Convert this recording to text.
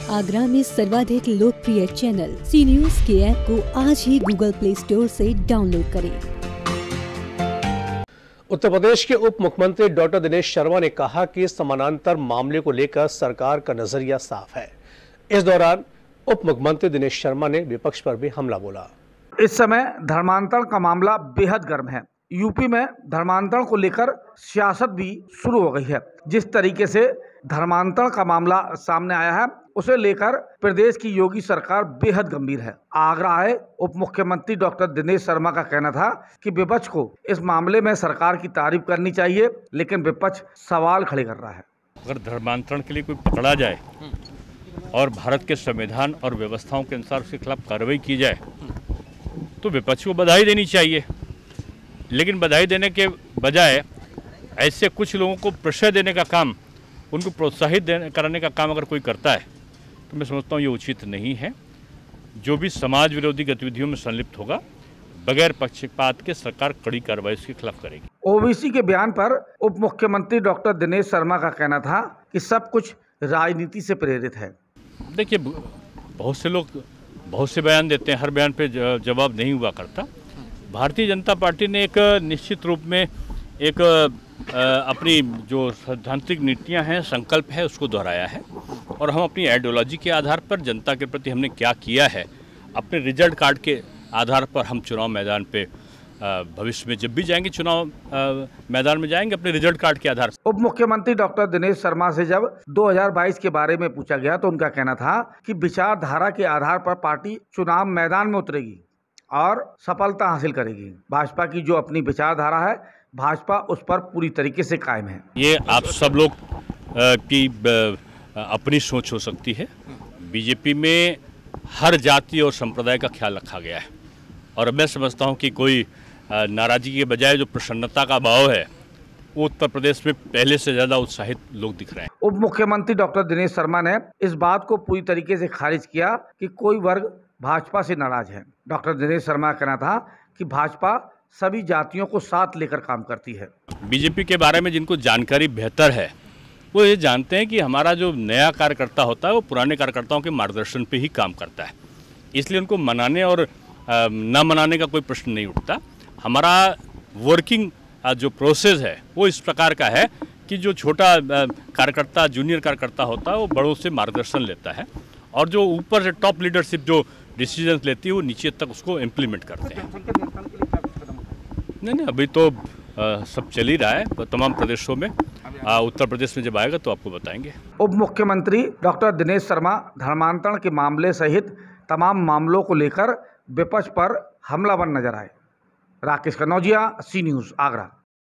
आगरा में सर्वाधिक लोकप्रिय चैनल सी न्यूज के ऐप को आज ही गूगल प्ले स्टोर से डाउनलोड करें। उत्तर प्रदेश के उप मुख्यमंत्री डॉक्टर दिनेश शर्मा ने कहा कि समानांतर मामले को लेकर सरकार का नजरिया साफ है। इस दौरान उप मुख्यमंत्री दिनेश शर्मा ने विपक्ष पर भी हमला बोला। इस समय धर्मांतरण का मामला बेहद गर्म है। यूपी में धर्मांतरण को लेकर सियासत भी शुरू हो गई है। जिस तरीके से धर्मांतरण का मामला सामने आया है, उसे लेकर प्रदेश की योगी सरकार बेहद गंभीर है। आगरा आए उप मुख्यमंत्री डॉक्टर दिनेश शर्मा का कहना था कि विपक्ष को इस मामले में सरकार की तारीफ करनी चाहिए, लेकिन विपक्ष सवाल खड़े कर रहा है। अगर धर्मांतरण के लिए कोई पकड़ा जाए और भारत के संविधान और व्यवस्थाओं के अनुसार उसके खिलाफ कार्रवाई की जाए तो विपक्ष को बधाई देनी चाहिए, लेकिन बधाई देने के बजाय ऐसे कुछ लोगों को प्रश्रय देने का काम, उनको प्रोत्साहित कराने का काम अगर कोई करता है तो मैं समझता हूँ ये उचित नहीं है। जो भी समाज विरोधी गतिविधियों में संलिप्त होगा, बगैर पक्षपात के सरकार कड़ी कार्रवाई उसके खिलाफ करेगी। ओबीसी के बयान पर उप मुख्यमंत्री डॉक्टर दिनेश शर्मा का कहना था कि सब कुछ राजनीति से प्रेरित है। देखिए, बहुत से लोग बहुत से बयान देते हैं, हर बयान पे जवाब नहीं हुआ करता। भारतीय जनता पार्टी ने एक निश्चित रूप में एक अपनी जो सैद्धांतिक नीतियां हैं, संकल्प है, उसको दोहराया है और हम अपनी आइडियोलॉजी के आधार पर जनता के प्रति हमने क्या किया है, अपने रिजल्ट कार्ड के आधार पर हम चुनाव मैदान पे भविष्य में जब भी जाएंगे, चुनाव मैदान में जाएंगे अपने रिजल्ट कार्ड के आधार पर। उप मुख्यमंत्री डॉक्टर दिनेश शर्मा से जब 2022 के बारे में पूछा गया तो उनका कहना था कि विचारधारा के आधार पर पार्टी चुनाव मैदान में उतरेगी और सफलता हासिल करेगी। भाजपा की जो अपनी विचारधारा है, भाजपा उस पर पूरी तरीके से कायम है। ये आप सब लोग की अपनी सोच हो सकती है। बीजेपी में हर जाति और संप्रदाय का ख्याल रखा गया है और मैं समझता हूँ कि कोई नाराजगी के बजाय जो प्रसन्नता का भाव है, वो उत्तर प्रदेश में पहले से ज़्यादा उत्साहित लोग दिख रहे हैं। उप मुख्यमंत्री डॉक्टर दिनेश शर्मा ने इस बात को पूरी तरीके से खारिज किया कि कोई वर्ग भाजपा से नाराज है। डॉक्टर दिनेश शर्मा का कहना था कि भाजपा सभी जातियों को साथ लेकर काम करती है। बीजेपी के बारे में जिनको जानकारी बेहतर है, वो ये जानते हैं कि हमारा जो नया कार्यकर्ता होता है वो पुराने कार्यकर्ताओं के मार्गदर्शन पे ही काम करता है, इसलिए उनको मनाने और न मनाने का कोई प्रश्न नहीं उठता। हमारा वर्किंग जो प्रोसेस है वो इस प्रकार का है कि जो छोटा कार्यकर्ता, जूनियर कार्यकर्ता होता है, वो बड़ों से मार्गदर्शन लेता है और जो ऊपर से टॉप लीडरशिप जो डिसीजंस लेती है वो नीचे तक उसको इम्प्लीमेंट करते हैं। नहीं, अभी तो सब चल ही रहा है तमाम प्रदेशों में। उत्तर प्रदेश में जब आएगा तो आपको बताएंगे। उप मुख्यमंत्री डॉक्टर दिनेश शर्मा धर्मांतरण के मामले सहित तमाम मामलों को लेकर विपक्ष पर हमलावर नजर आए। Rakesh Kanaujia, C News, Agra.